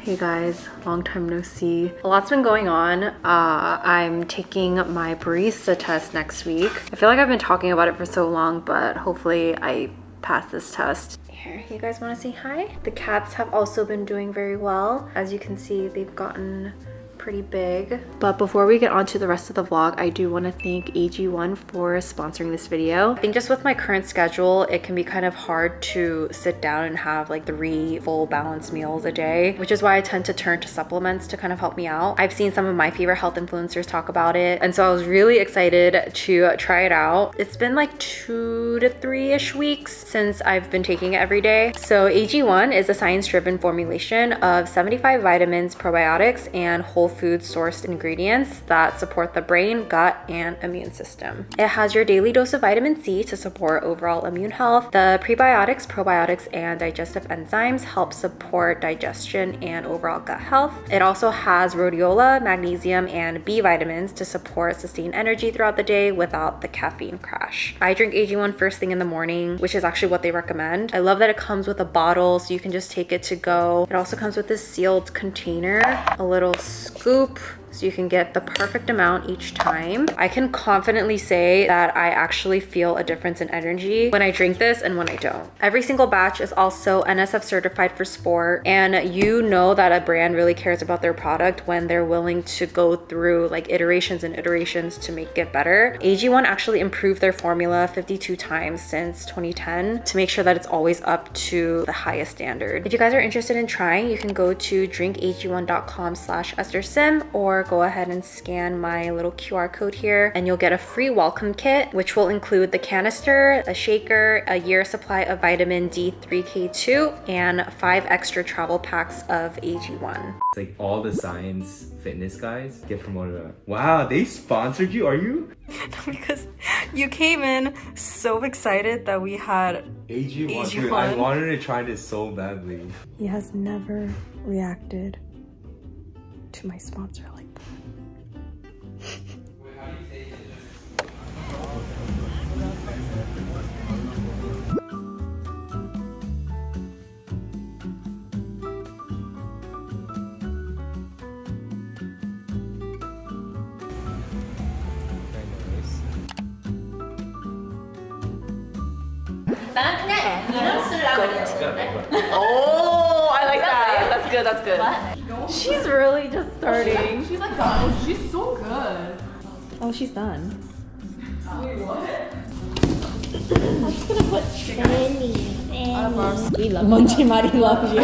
Hey guys, long time no see. A lot's been going on. I'm taking my barista test next week. I feel like I've been talking about it for so long, but hopefully I pass this test. Here, you guys want to say hi? The cats have also been doing very well. As you can see, they've gotten pretty big. But before we get on to the rest of the vlog, I do want to thank AG1 for sponsoring this video. I think just with my current schedule, it can be kind of hard to sit down and have like 3 full balanced meals a day, which is why I tend to turn to supplements to kind of help me out. I've seen some of my favorite health influencers talk about it, and so I was really excited to try it out. It's been like 2 to 3-ish weeks since I've been taking it every day. So AG1 is a science-driven formulation of 75 vitamins, probiotics, and whole food sourced ingredients that support the brain, gut, and immune system. It has your daily dose of vitamin C to support overall immune health. The prebiotics, probiotics, and digestive enzymes help support digestion and overall gut health. It also has rhodiola, magnesium, and B vitamins to support sustained energy throughout the day without the caffeine crash. I drink AG1 first thing in the morning, which is actually what they recommend. I love that it comes with a bottle so you can just take it to go. It also comes with this sealed container, a little scoop, so you can get the perfect amount each time. I can confidently say that I actually feel a difference in energy when I drink this and when I don't. Every single batch is also NSF certified for sport, and you know that a brand really cares about their product when they're willing to go through like iterations and iterations to make it better. AG1 actually improved their formula 52 times since 2010 to make sure that it's always up to the highest standard. If you guys are interested in trying, you can go to drinkag1.com/EstherSim or go ahead and scan my little QR code here and you'll get a free welcome kit, which will include the canister, a shaker, a year supply of vitamin D3K2, and 5 extra travel packs of AG1. It's like all the science fitness guys get promoted. Wow, they sponsored you? Are you? Because you came in so excited that we had AG1. Dude, I wanted to try this so badly. He has never reacted to my sponsor like that. Oh, I like that. That's good, that's good. What? She's really just starting. She's like, oh, she's so good. Oh, she's done. Wait, what? I'm just gonna put Fanny. We love Munchie Mari loves you.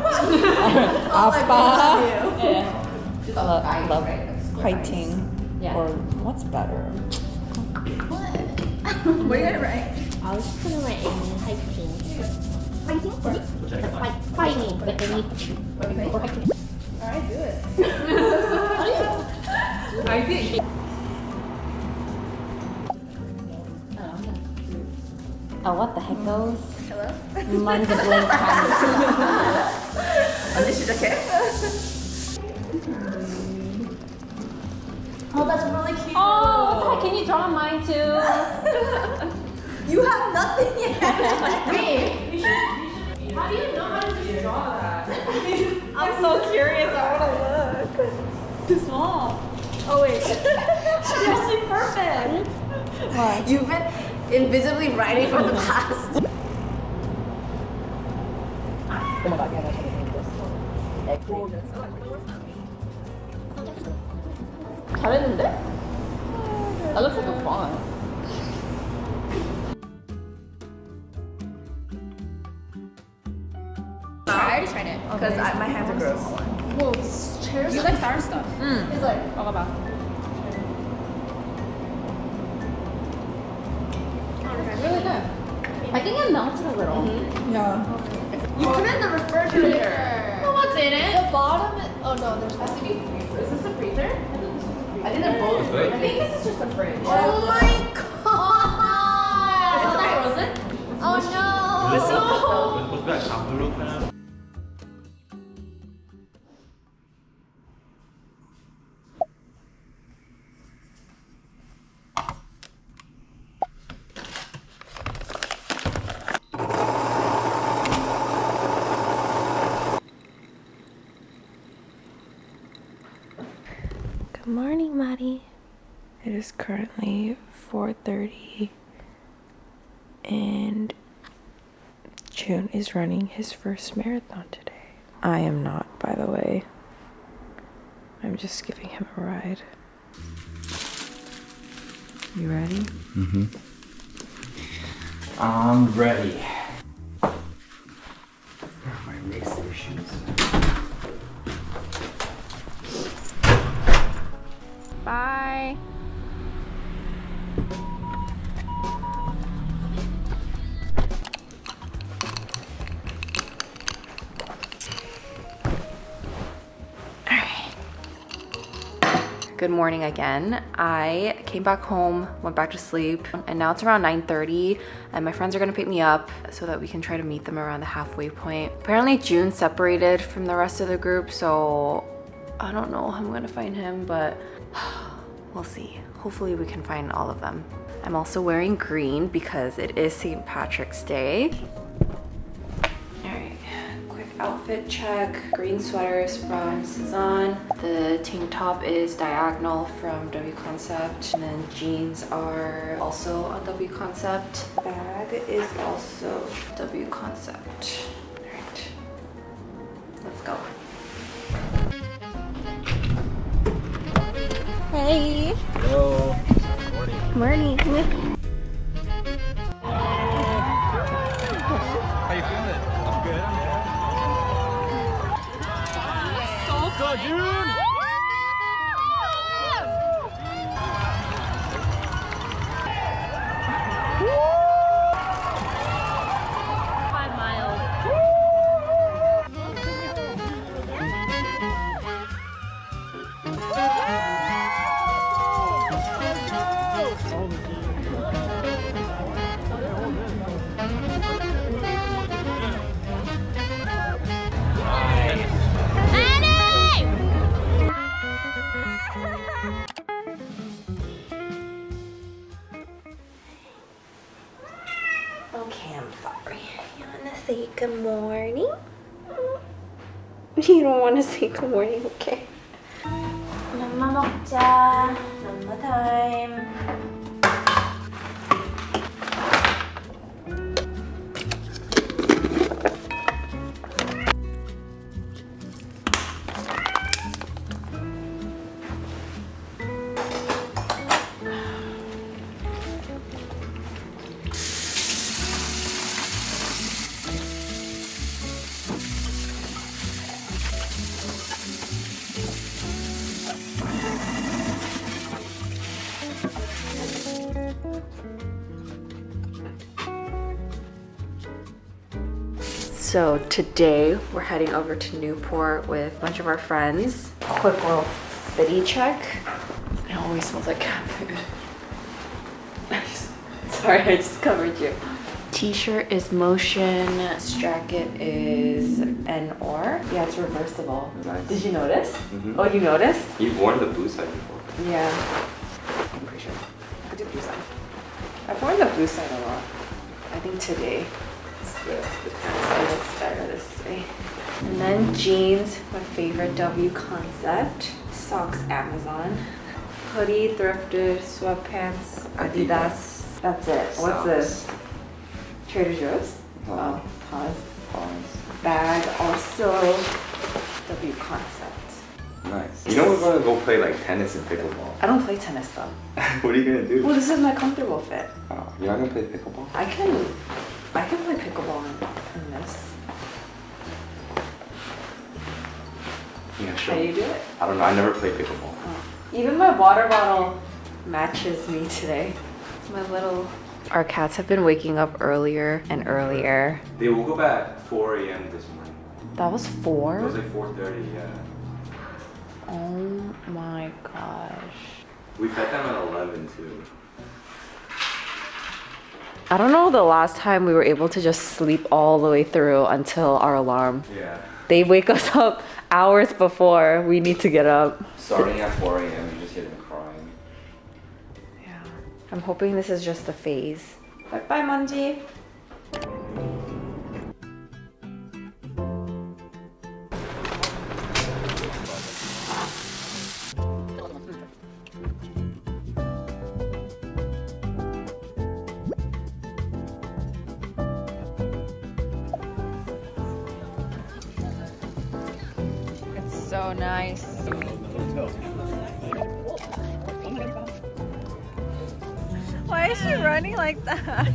Appa. She's Love fighting. Yeah. Or what's better? What are you gonna write? I was just gonna write fighting. Fighting? Fighting. Fighting. Alright, do it. I did. Oh, what the heck goes? Hello? Mine's a blank canvas. Oh, this is okay? Oh, that's really cute. Oh, can you draw mine too? You have nothing yet. Wait. How do you know how to just draw that? I'm so curious. I want to look. Too small. Oh wait. She's actually perfect. What? You've been invisibly writing from the past. Oh my god, yeah, that's what I 잘했는데? That looks like a font. I already tried it. Because my hands are gross. Whoa, chairs. You like sour stuff. It's like, 먹어봐. Really good. I think it melted a little. Yeah. you put it in the refrigerator. Well, what's in it? The bottom is, oh no, there's has to be freezer. Is this a freezer? I think they're both. I think this is just a fridge. Oh my god! Is it frozen? Oh no! Was Good morning, Maddie. It is currently 4:30 and June is running his first marathon today. I am not, by the way. I'm just giving him a ride. You ready? Mm-hmm. I'm ready. Where are my racer shoes? Bye. Good morning again. I came back home, went back to sleep, and now it's around 9:30 and my friends are gonna pick me up so that we can try to meet them around the halfway point. Apparently June separated from the rest of the group, so I don't know how I'm gonna find him, but we'll see. Hopefully we can find all of them. I'm also wearing green because it is St. Patrick's Day. Outfit check. Green sweaters from Cezanne. The tank top is diagonal from W Concept. And then jeans are also on W Concept. Bag is also W Concept. Alright. Let's go. Hey. Hello. Morning. How you feeling? I'm good. Go, June! Okay, I'm sorry. You wanna say good morning? You don't wanna say good morning, okay. Mama 먹자. Mama time. So today we're heading over to Newport with a bunch of our friends. Quick little fitty check. It always smells like cat food. Sorry, I just covered you. T-shirt is Motion. This jacket is N-Or. Yeah, it's reversible. Nice. Did you notice? Mm-hmm. Oh, you noticed? You've worn the blue side before. Yeah. I'm pretty sure. I do blue side. I've worn the blue side a lot. I think today. It looks better this way. And then jeans, my favorite W Concept. Socks, Amazon. Hoodie, thrifted, sweatpants, Adidas. That's it. What's this? Trader Joe's? Oh, pause. Bag, also W Concept. Nice. You know we're gonna go play like tennis and pickleball. I don't play tennis though. What are you gonna do? Well, this is my comfortable fit. Oh, you're not gonna play pickleball? I can play pickleball in this. Yeah, sure. How do you do it? I don't know. I never played pickleball. Oh. Even my water bottle matches me today. It's my little... Our cats have been waking up earlier and earlier. They woke up at 4 a.m. this morning. That was 4? It was like 4:30, yeah. Oh my gosh. We fed them at 11 too. I don't know the last time we were able to just sleep all the way through until our alarm. Yeah. They wake us up hours before we need to get up. Starting at 4 a.m. you just hear them crying. Yeah. I'm hoping this is just a phase. Bye-bye, Manji. so nice. Why is she running like that?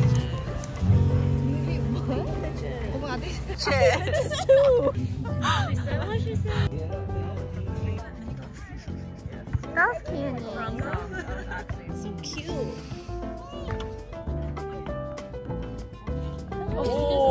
That's candy. So cute. Oh.